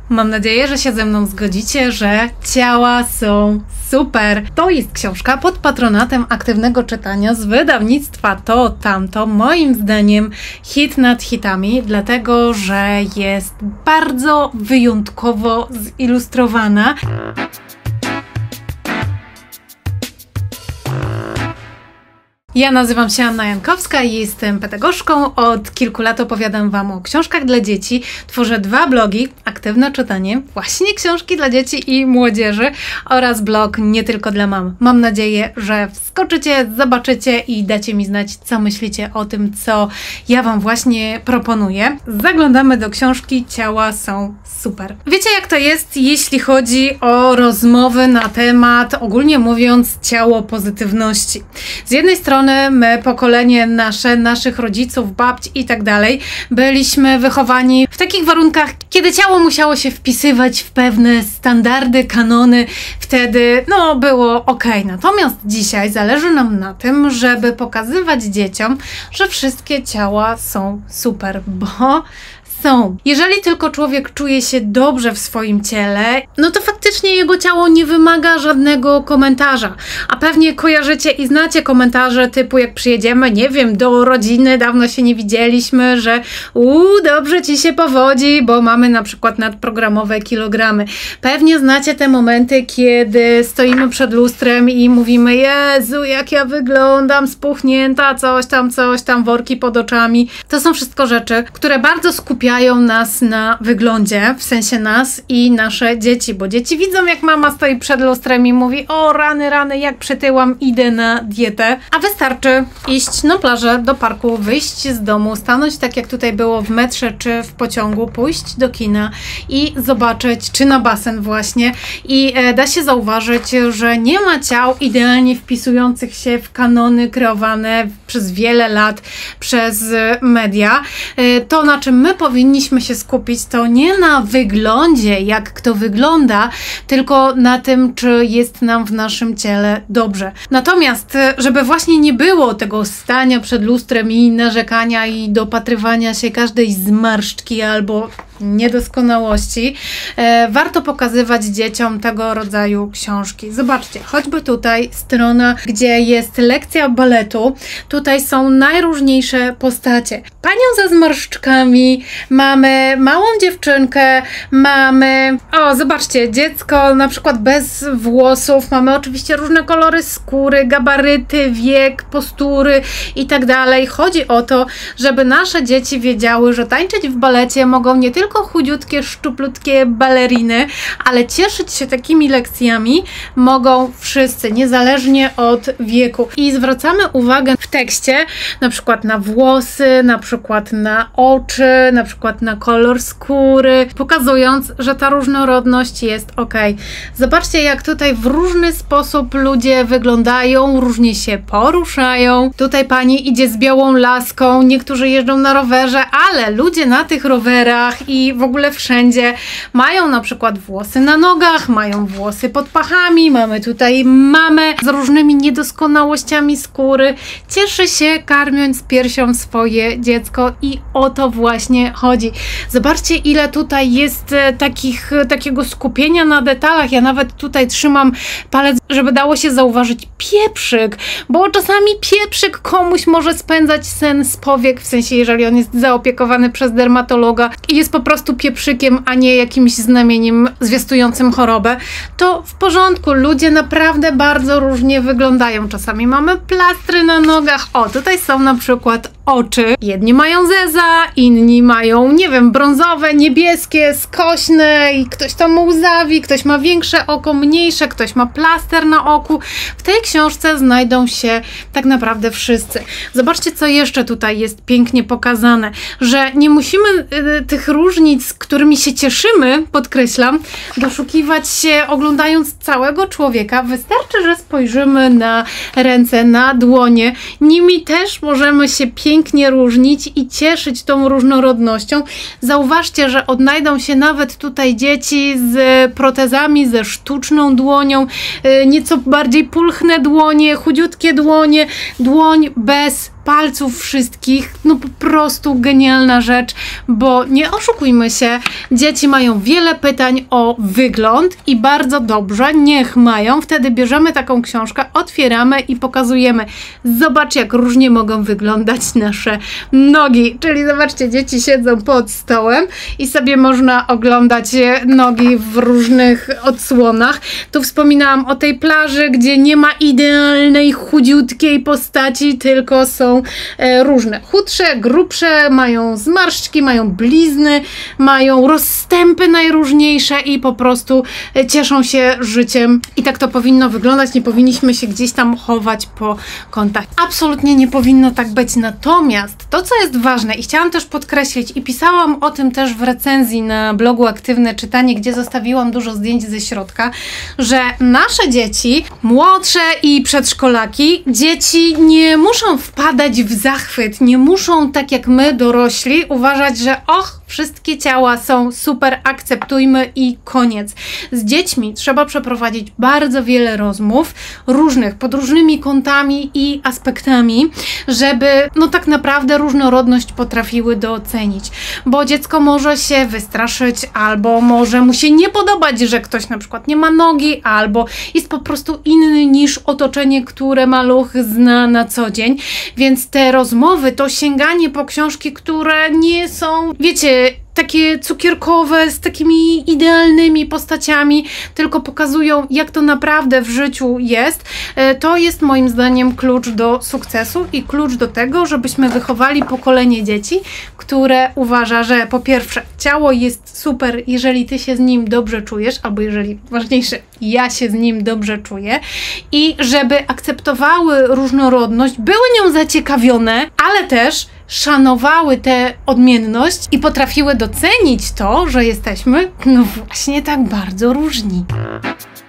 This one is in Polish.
Mam nadzieję, że się ze mną zgodzicie, że ciała są super. To jest książka pod patronatem aktywnego czytania z wydawnictwa To Tamto. Moim zdaniem hit nad hitami, dlatego że jest bardzo wyjątkowo zilustrowana. Ja nazywam się Anna Jankowska i jestem pedagogzką. Od kilku lat opowiadam Wam o książkach dla dzieci. Tworzę 2 blogi, Aktywne Czytanie, właśnie książki dla dzieci i młodzieży oraz blog Nie Tylko Dla Mam. Mam nadzieję, że wskoczycie, zobaczycie i dacie mi znać, co myślicie o tym, co ja Wam właśnie proponuję. Zaglądamy do książki Ciała są super. Wiecie, jak to jest, jeśli chodzi o rozmowy na temat, ogólnie mówiąc, ciało pozytywności. Z jednej strony my, pokolenie naszych rodziców, babci i tak dalej, byliśmy wychowani w takich warunkach, kiedy ciało musiało się wpisywać w pewne standardy, kanony, wtedy było ok. Natomiast dzisiaj zależy nam na tym, żeby pokazywać dzieciom, że wszystkie ciała są super, bo są. Jeżeli tylko człowiek czuje się dobrze w swoim ciele, to faktycznie jego ciało nie wymaga żadnego komentarza. A pewnie kojarzycie i znacie komentarze typu jak przyjedziemy, nie wiem, do rodziny, dawno się nie widzieliśmy, że dobrze ci się powodzi, bo mamy na przykład nadprogramowe kilogramy. Pewnie znacie te momenty, kiedy stoimy przed lustrem i mówimy: Jezu, jak ja wyglądam, spuchnięta, coś tam, worki pod oczami. To są wszystko rzeczy, które bardzo skupiają nas na wyglądzie, w sensie nas i nasze dzieci, bo dzieci widzą, jak mama stoi przed lustrem i mówi: o rany, jak przytyłam, idę na dietę. A wystarczy iść na plażę, do parku, wyjść z domu, stanąć tak jak tutaj było w metrze czy w pociągu, pójść do kina i zobaczyć, czy na basen właśnie, i da się zauważyć, że nie ma ciał idealnie wpisujących się w kanony kreowane przez wiele lat przez media. To, na czym my powinniśmy się skupić, to nie na wyglądzie, jak kto wygląda, tylko na tym, czy jest nam w naszym ciele dobrze. Natomiast, żeby właśnie nie było tego stania przed lustrem i narzekania i dopatrywania się każdej zmarszczki albo niedoskonałości, warto pokazywać dzieciom tego rodzaju książki. Zobaczcie, choćby tutaj strona, gdzie jest lekcja baletu. Tutaj są najróżniejsze postacie. Panią ze zmarszczkami, mamy małą dziewczynkę, mamy, zobaczcie, dziecko na przykład bez włosów, mamy oczywiście różne kolory skóry, gabaryty, wiek, postury i tak dalej. Chodzi o to, żeby nasze dzieci wiedziały, że tańczyć w balecie mogą nie tylko chudziutkie, szczuplutkie baleriny, ale cieszyć się takimi lekcjami mogą wszyscy, niezależnie od wieku. I zwracamy uwagę w tekście na przykład na włosy, na przykład na oczy, na przykład na kolor skóry, pokazując, że ta różnorodność jest ok. Zobaczcie, jak tutaj w różny sposób ludzie wyglądają, różnie się poruszają. Tutaj pani idzie z białą laską, niektórzy jeżdżą na rowerze, ale ludzie na tych rowerach i w ogóle wszędzie mają na przykład włosy na nogach, mają włosy pod pachami, mamy tutaj mamę z różnymi niedoskonałościami skóry. Cieszy się, karmiąc piersią swoje dziecko, i o to właśnie chodzi. Zobaczcie, ile tutaj jest takiego skupienia na detalach. Ja nawet tutaj trzymam palec, żeby dało się zauważyć pieprzyk, bo czasami pieprzyk komuś może spędzać sen z powiek, w sensie jeżeli on jest zaopiekowany przez dermatologa i jest po prostu pieprzykiem, a nie jakimś znamieniem zwiastującym chorobę, to w porządku. Ludzie naprawdę bardzo różnie wyglądają. Czasami mamy plastry na nogach. Tutaj są na przykład oczy. Jedni mają zeza, inni mają, nie wiem, brązowe, niebieskie, skośne i ktoś tam łzawi, ktoś ma większe oko, mniejsze, ktoś ma plaster na oku. W tej książce znajdą się tak naprawdę wszyscy. Zobaczcie, co jeszcze tutaj jest pięknie pokazane, że nie musimy tych różnic, którymi się cieszymy, podkreślam, doszukiwać się oglądając całego człowieka. Wystarczy, że spojrzymy na ręce, na dłonie. Nimi też możemy się pięknie różnić i cieszyć tą różnorodnością. Zauważcie, że odnajdą się nawet tutaj dzieci z protezami, ze sztuczną dłonią, nieco bardziej pulchne dłonie, chudziutkie dłonie, dłoń bez palców wszystkich, no po prostu genialna rzecz, bo nie oszukujmy się, dzieci mają wiele pytań o wygląd i bardzo dobrze, niech mają, wtedy bierzemy taką książkę, otwieramy i pokazujemy. Zobacz, jak różnie mogą wyglądać nasze nogi, czyli zobaczcie, dzieci siedzą pod stołem i sobie można oglądać nogi w różnych odsłonach. Tu wspominałam o tej plaży, gdzie nie ma idealnej, chudziutkiej postaci, tylko są różne. Chudsze, grubsze, mają zmarszczki, mają blizny, mają rozstępy najróżniejsze i po prostu cieszą się życiem. I tak to powinno wyglądać. Nie powinniśmy się gdzieś tam chować po kątach. Absolutnie nie powinno tak być. Natomiast to, co jest ważne i chciałam też podkreślić i pisałam o tym też w recenzji na blogu Aktywne Czytanie, gdzie zostawiłam dużo zdjęć ze środka, że nasze dzieci, młodsze i przedszkolaki, dzieci nie muszą wpadać w zachwyt, nie muszą tak jak my dorośli uważać, że wszystkie ciała są super, akceptujmy i koniec. Z dziećmi trzeba przeprowadzić bardzo wiele rozmów różnych, pod różnymi kątami i aspektami, żeby no tak naprawdę różnorodność potrafiły docenić, bo dziecko może się wystraszyć, albo może mu się nie podobać, że ktoś na przykład nie ma nogi, albo jest po prostu inny niż otoczenie, które maluch zna na co dzień, więc te rozmowy to sięganie po książki, które nie są, wiecie, takie cukierkowe, z takimi idealnymi postaciami, tylko pokazują, jak to naprawdę w życiu jest. To jest moim zdaniem klucz do sukcesu i klucz do tego, żebyśmy wychowali pokolenie dzieci, które uważa, że po pierwsze ciało jest super, jeżeli ty się z nim dobrze czujesz, albo jeżeli, ważniejsze, ja się z nim dobrze czuję, i żeby akceptowały różnorodność, były nią zaciekawione, ale też szanowały tę odmienność i potrafiły docenić to, że jesteśmy, no właśnie, tak bardzo różni.